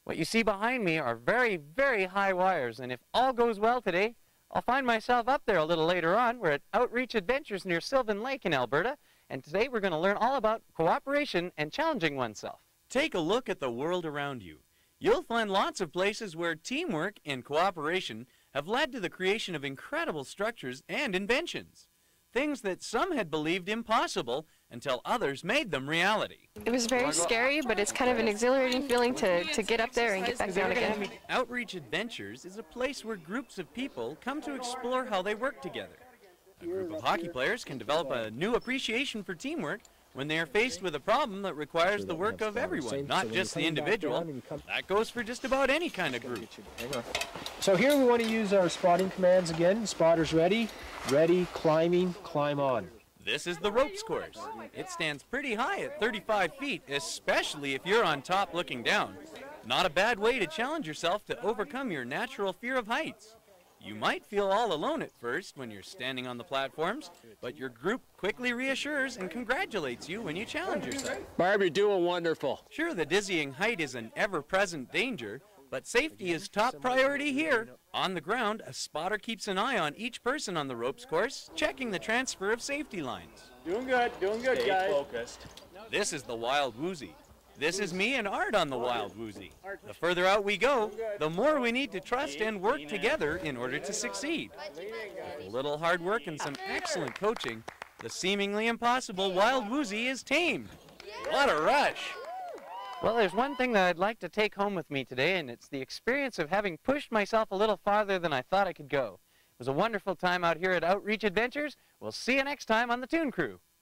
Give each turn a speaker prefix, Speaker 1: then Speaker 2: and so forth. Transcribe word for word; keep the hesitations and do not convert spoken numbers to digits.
Speaker 1: What you see behind me are very, very high wires, and if all goes well today, I'll find myself up there a little later on. We're at Outreach Adventures near Sylvan Lake in Alberta, and today we're going to learn all about cooperation and challenging oneself.
Speaker 2: Take a look at the world around you. You'll find lots of places where teamwork and cooperation have led to the creation of incredible structures and inventions. Things that some had believed impossible until others made them reality.
Speaker 3: It was very scary, but it's kind of an exhilarating feeling to, to get up there and get back down again.
Speaker 2: Outreach Adventures is a place where groups of people come to explore how they work together. A group of hockey players can develop a new appreciation for teamwork when they are faced with a problem that requires the work of everyone, not just the individual. That goes for just about any kind of group.
Speaker 4: So here we want to use our spotting commands again. Spotters ready, ready, climbing, climb on.
Speaker 2: This is the ropes course. It stands pretty high at thirty-five feet, especially if you're on top looking down. Not a bad way to challenge yourself to overcome your natural fear of heights. You might feel all alone at first when you're standing on the platforms, but your group quickly reassures and congratulates you when you challenge yourself.
Speaker 4: Barb, you're doing wonderful.
Speaker 2: Sure, the dizzying height is an ever-present danger, but safety is top priority here. On the ground, a spotter keeps an eye on each person on the ropes course, checking the transfer of safety lines.
Speaker 5: Doing good, doing good, Stay guys. Focused.
Speaker 2: This is the Wild Woozy. This is me and Art on the Wild Woozy. The further out we go, the more we need to trust and work together in order to succeed. With a little hard work and some excellent coaching, the seemingly impossible Wild Woozy is tamed. What a rush!
Speaker 1: Well, there's one thing that I'd like to take home with me today, and it's the experience of having pushed myself a little farther than I thought I could go. It was a wonderful time out here at Outreach Adventures. We'll see you next time on the Toon Crew.